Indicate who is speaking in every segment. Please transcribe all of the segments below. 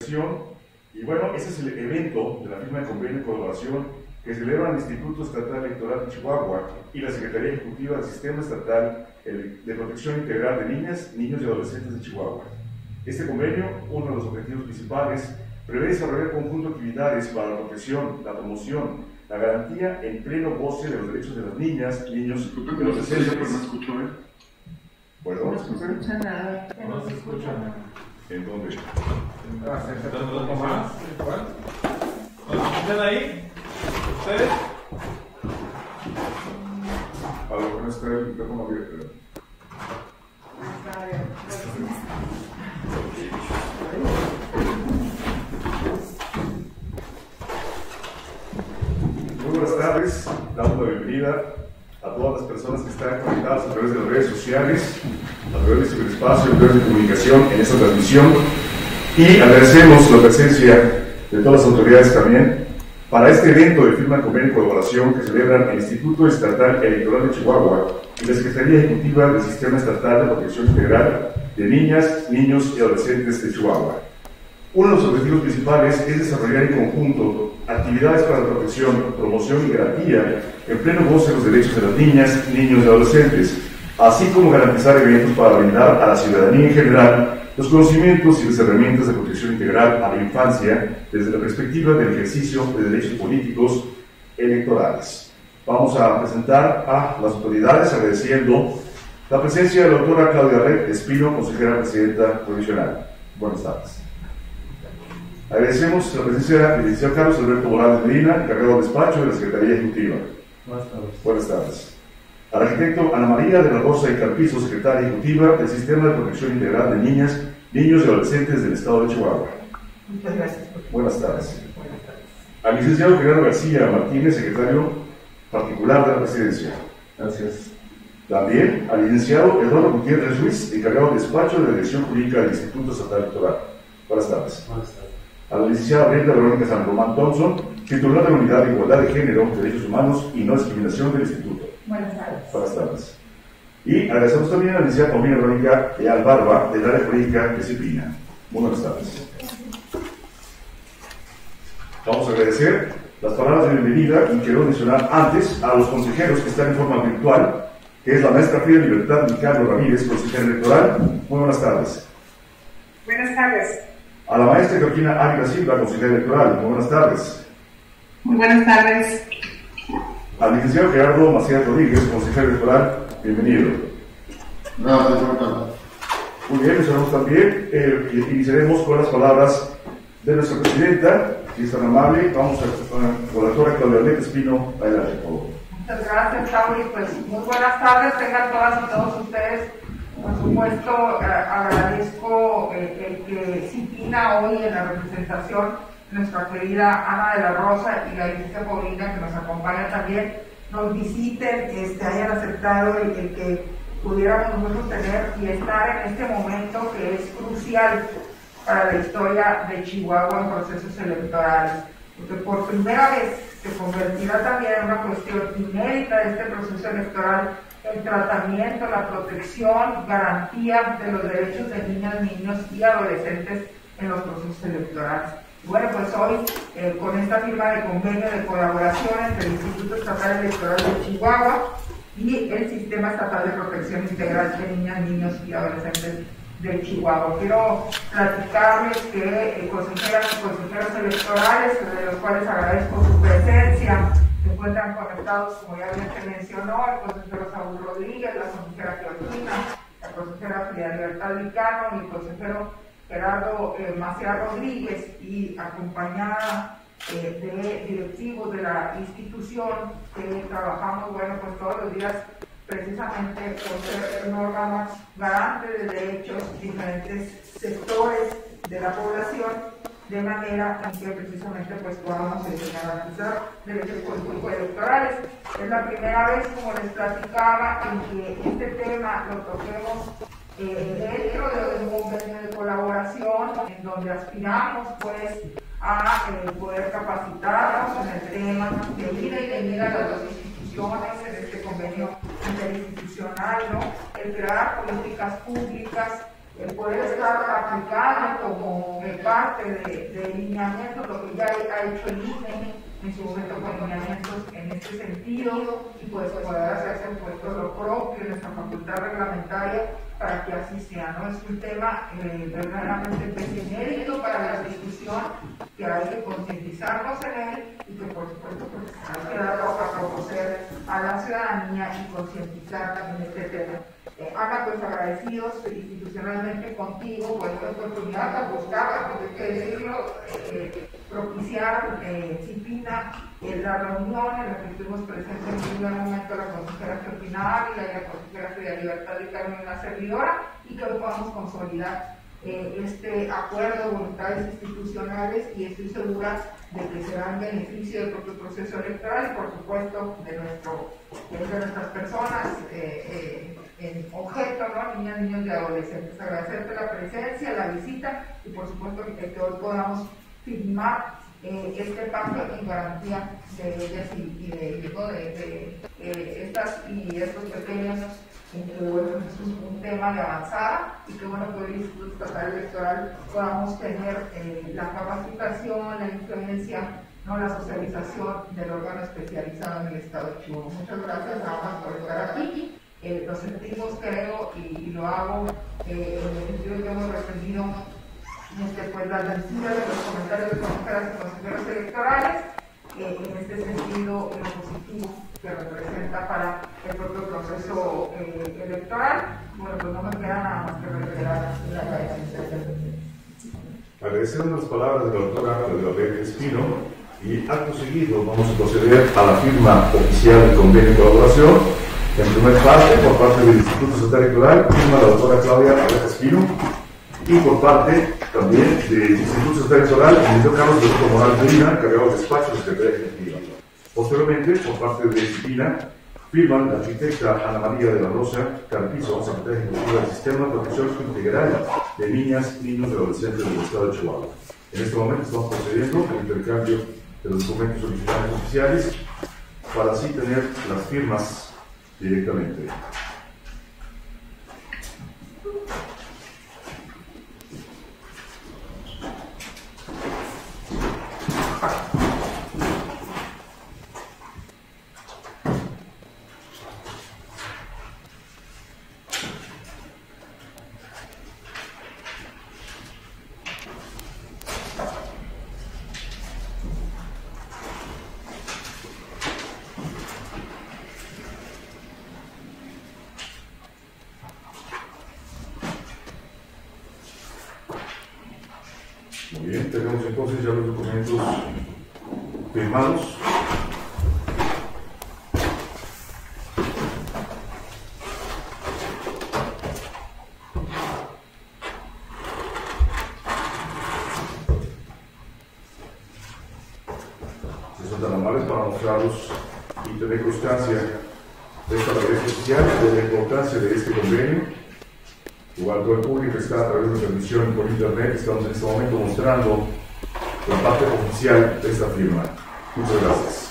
Speaker 1: protección. Y bueno, ese es el evento de la firma de convenio de colaboración que celebra el Instituto Estatal Electoral de Chihuahua y la Secretaría Ejecutiva del Sistema Estatal de Protección Integral de Niñas, Niños y Adolescentes de Chihuahua. Este convenio, uno de los objetivos principales, prevé desarrollar conjunto de actividades para la protección, la promoción, la garantía en pleno goce de los derechos de las niñas, niños y adolescentes.
Speaker 2: No escucho, ¿eh?
Speaker 1: ¿Perdón?
Speaker 3: No se escucha nada.
Speaker 4: No se escucha nada.
Speaker 1: ¿En dónde?
Speaker 4: Acércate un poco más. ¿Cuál? ¿Nos escuchan ahí? ¿Ustedes?
Speaker 1: A lo mejor está el micrófono abierto. Muy buenas tardes, damos la bienvenida a todas las personas que están conectadas a través de las redes sociales, a través de ciberespacio, a través de comunicación en esta transmisión, y agradecemos la presencia de todas las autoridades también para este evento de firma de convenio de colaboración que celebran el Instituto Estatal Electoral de Chihuahua y la Secretaría Ejecutiva del Sistema Estatal de Protección Integral de Niñas, Niños y Adolescentes de Chihuahua. Uno de los objetivos principales es desarrollar en conjunto actividades para la protección, promoción y garantía en pleno goce de los derechos de las niñas, niños y adolescentes, así como garantizar eventos para brindar a la ciudadanía en general los conocimientos y las herramientas de protección integral a la infancia desde la perspectiva del ejercicio de derechos políticos electorales. Vamos a presentar a las autoridades agradeciendo la presencia de la doctora Claudia Red Espino, consejera presidenta provisional. Buenas tardes. Agradecemos la presencia del licenciado Carlos Alberto Morales Medina, encargado de despacho de la Secretaría Ejecutiva.
Speaker 4: Buenas tardes.
Speaker 1: Buenas tardes. Al arquitecto Ana María de la Rosa y Carpizo, secretaria ejecutiva del Sistema de Protección Integral de Niñas, Niños y Adolescentes del Estado de Chihuahua.
Speaker 3: Muchas gracias.
Speaker 1: Buenas tardes.
Speaker 3: Buenas tardes.
Speaker 1: Al licenciado Gerardo García Martínez, secretario particular de la Presidencia.
Speaker 4: Gracias.
Speaker 1: También al licenciado Eduardo Gutiérrez Ruiz, encargado de despacho de la Dirección Jurídica del Instituto Estatal Electoral. Buenas tardes.
Speaker 4: Buenas tardes.
Speaker 1: A la licenciada Brenda Verónica San Román Thompson, titular de la Unidad de Igualdad de Género, Derechos Humanos y No Discriminación del Instituto.
Speaker 3: Buenas tardes.
Speaker 1: Buenas tardes. Y agradecemos también a la licenciada Paulina Verónica Leal Barba, del área jurídica de CIPINA. Muy buenas tardes. Vamos a agradecer las palabras de bienvenida y quiero mencionar antes a los consejeros que están en forma virtual, que es la maestra Frida Libertad y Carlos Ramírez, consejera electoral. Muy buenas tardes.
Speaker 3: Buenas tardes.
Speaker 1: A la maestra Georgina Ávila Silva, consejera electoral. Muy buenas tardes.
Speaker 3: Muy buenas tardes.
Speaker 1: Al licenciado Gerardo Macías Rodríguez, consejero electoral. Bienvenido.
Speaker 2: Gracias, buenas tardes.
Speaker 1: Muy bien, mencionamos también, iniciaremos con las palabras de nuestra presidenta, si es tan amable. Vamos con la doctora Claudia Red Espino. Adelante, por favor.
Speaker 5: Muchas gracias, Tauri. Pues muy buenas tardes, tengan todas y todos ustedes. Por supuesto, agradezco el que CIPINA hoy en la representación, nuestra querida Ana de la Rosa y la licencia Paulina, que nos acompaña también, nos visiten, hayan aceptado el que pudiéramos nosotros tener y estar en este momento que es crucial para la historia de Chihuahua en procesos electorales, porque por primera vez se convertirá también en una cuestión inédita de este proceso electoral el tratamiento, la protección, garantía de los derechos de niñas, niños y adolescentes en los procesos electorales. Bueno, pues hoy, con esta firma de convenio de colaboración entre el Instituto Estatal Electoral de Chihuahua y el Sistema Estatal de Protección Integral de Niñas, Niños y Adolescentes de Chihuahua. Quiero platicarles que consejeras y consejeros electorales, de los cuales agradezco su presencia, se encuentran conectados, como ya bien se mencionó, el consejero Saúl Rodríguez, la consejera Georgina, la consejera Frida Libertad Licano y el consejero Gerardo Macías Rodríguez, y acompañada de directivos de la institución que trabajamos, bueno, pues todos los días precisamente por ser un órgano garante de derechos de diferentes sectores de la población, de manera en que precisamente pues podamos garantizar derechos políticos electorales. Es la primera vez, como les platicaba, en que este tema lo toquemos dentro de un convenio de colaboración, en donde aspiramos pues a poder capacitarnos en el tema de ida y venida a las dos instituciones en este convenio interinstitucional, ¿no? El crear políticas públicas poder estar aplicando como parte de lineamientos lo que ya ha hecho el INE en su momento con lineamientos en este sentido, y pues poder hacerse todo lo propio en nuestra facultad reglamentaria para que así sea, ¿no? Es un tema verdaderamente genérico para la discusión, que hay que concientizarnos en él y que por supuesto pues, hay que darlo a conocer a la ciudadanía y concientizar también este tema. Ana, pues agradecidos institucionalmente contigo por esta oportunidad, buscar, porque hay que decirlo, propiciar CIPINA la reunión en la que estuvimos presentes en un primer momento la consejera Georgina Ávila y la consejera Frida Libertad y Carmen, la servidora, y que hoy podamos consolidar este acuerdo de voluntades institucionales, y estoy segura de que será en beneficio del propio proceso electoral y por supuesto de nuestras personas en objeto, ¿no? Niñas y adolescentes. Agradecerte la presencia, la visita y por supuesto que hoy podamos firmar este pacto en garantía de ellas y de estas y estos pequeños, que bueno, es un tema de avanzada, y que bueno, que el Instituto Estatal Electoral podamos tener la capacitación, la influencia, ¿no? La socialización del órgano especializado en el Estado de Chihuahua. Muchas gracias a ambas por estar aquí. Lo sentimos, creo, y lo hago en el sentido que hemos recibido pues, las lecturas de los comentarios de consejeras y consejeros electorales, en este sentido, lo positivo que representa para el propio proceso electoral. Bueno, pues no me queda nada más que reiterar la agradecimiento.
Speaker 1: Agradecemos las palabras de la doctora Ana de la Vega Espino, y acto seguido vamos a proceder a la firma oficial del convenio de colaboración. En primer parte, por parte del Instituto Estatal Electoral, firma la doctora Claudia Vega Espino, y por parte también del Instituto Estatal Electoral, el ministro Carlos de Morales Medina, encargado del despacho de Secretaría Ejecutiva. Posteriormente, por parte de Disciplina, firman la arquitecta Ana María de la Rosa Carpizo, secretaria ejecutiva del Sistema de Protección Integral de Niñas, Niños y Adolescentes del Estado de Chihuahua. En este momento estamos procediendo al intercambio de los documentos originales oficiales para así tener las firmas directamente. Muy bien, tenemos entonces ya los documentos firmados. Si son tan amables para mostrarlos y tener constancia de esta labor oficial, de la importancia de este convenio. Igual todo el público está a través de transmisión por internet. Estamos en este momento mostrando la parte oficial de esta firma. Muchas gracias.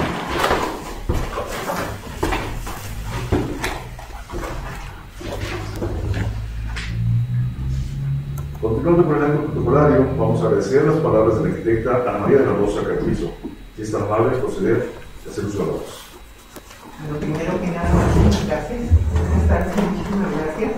Speaker 1: Continuando con el acto protocolario, vamos a agradecer las palabras de la arquitecta Ana María de la Rosa Carpizo. Si es tan amable proceder a hacer uso de la voz.
Speaker 3: Lo primero que nada, muchas gracias. Buenas tardes, muchísimas gracias.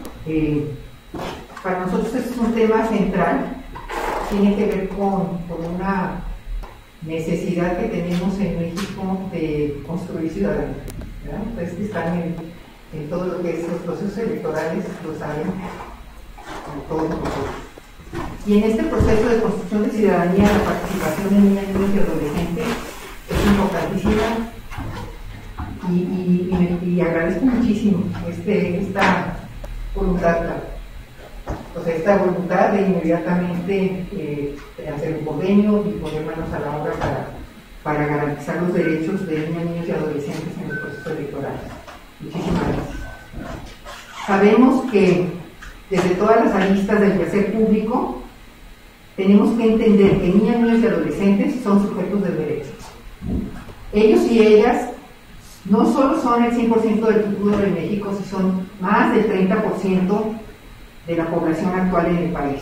Speaker 3: Para nosotros es un tema central, tiene que ver con una necesidad que tenemos en México de construir ciudadanía. Ustedes que están en todo lo que es los procesos electorales lo saben, todos nosotros. Y en este proceso de construcción de ciudadanía, la participación de niñas, niños y adolescentes es importantísima, y agradezco muchísimo esta voluntad, esta voluntad de inmediatamente hacer un convenio y poner manos a la obra para garantizar los derechos de niñas, niños y adolescentes en el proceso electoral. Muchísimas gracias. Sabemos que desde todas las aristas del quehacer público tenemos que entender que niñas, niños y adolescentes son sujetos de derechos. Ellos y ellas no solo son el 100% del futuro de México, sino son más del 30% de la población actual en el país.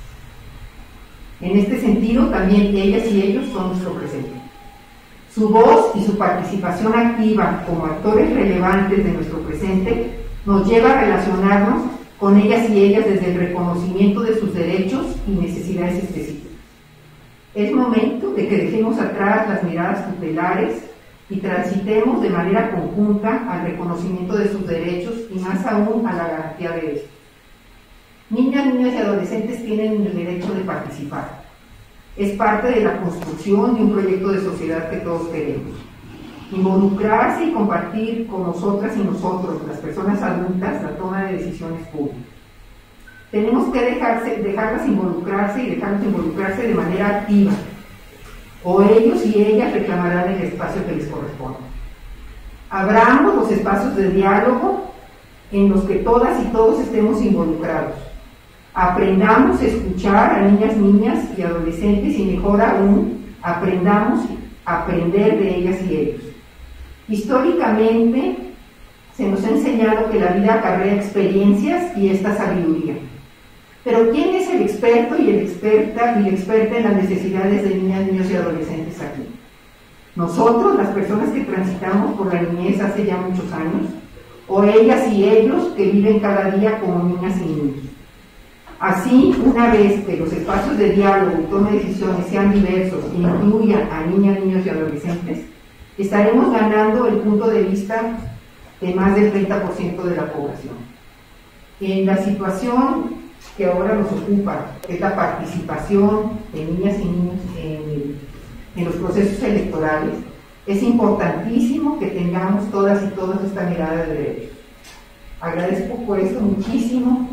Speaker 3: En este sentido, también ellas y ellos son nuestro presente. Su voz y su participación activa como actores relevantes de nuestro presente nos lleva a relacionarnos con ellas y ellas desde el reconocimiento de sus derechos y necesidades específicas. Es momento de que dejemos atrás las miradas tutelares y transitemos de manera conjunta al reconocimiento de sus derechos y más aún a la garantía de estos. Niñas, niños y adolescentes tienen el derecho de participar. Es parte de la construcción de un proyecto de sociedad que todos queremos. Involucrarse y compartir con nosotras y nosotros, las personas adultas, la toma de decisiones públicas. Tenemos que dejarlas involucrarse y dejarlos involucrarse de manera activa, o ellos y ellas reclamarán el espacio que les corresponde. Abramos los espacios de diálogo en los que todas y todos estemos involucrados. Aprendamos a escuchar a niñas y adolescentes y mejor aún, aprendamos a aprender de ellas y ellos. Históricamente se nos ha enseñado que la vida acarrea experiencias y esta sabiduría. Pero ¿quién es el experto y la experta en las necesidades de niñas, niños y adolescentes aquí? Nosotros, las personas que transitamos por la niñez hace ya muchos años, o ellas y ellos que viven cada día como niñas y niños. Así, una vez que los espacios de diálogo y toma de decisiones sean diversos e incluyan a niñas, niños y adolescentes, estaremos ganando el punto de vista de más del 30% de la población. En la situación que ahora nos ocupa, que es la participación de niñas y niños en los procesos electorales, es importantísimo que tengamos todas y todos esta mirada de derechos. Agradezco por eso muchísimo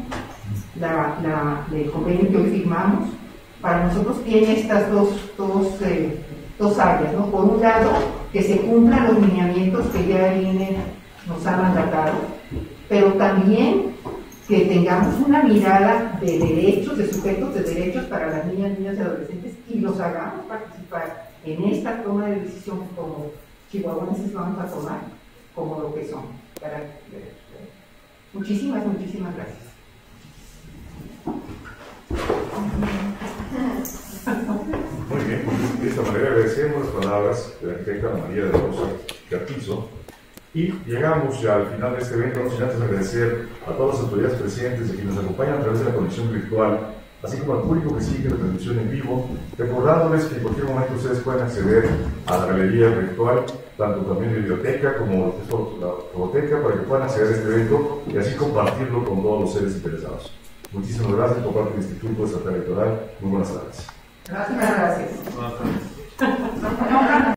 Speaker 3: el convenio que hoy firmamos. Para nosotros tiene estas dos áreas, ¿no? Por un lado, que se cumplan los lineamientos que ya el INE nos ha mandatado, pero también que tengamos una mirada de derechos, de sujetos de derechos para las niñas, niños y adolescentes y los hagamos participar en esta toma de decisión como chihuahuenses vamos a tomar, como lo que son. Muchísimas gracias.
Speaker 1: Muy bien, de esta manera agradecemos las palabras de la arquitecta María de Rosa Carpizo y llegamos ya al final de este evento, no sin antes agradecer a todas las autoridades presentes y quienes nos acompañan a través de la conexión virtual, así como al público que sigue la transmisión en vivo, recordándoles que en cualquier momento ustedes pueden acceder a la galería virtual, tanto también biblioteca como la fototeca, para que puedan acceder a este evento y así compartirlo con todos los seres interesados. Muchísimas gracias por parte del Instituto Estatal Electoral. Muy buenas tardes.
Speaker 3: Gracias.
Speaker 4: Buenas tardes.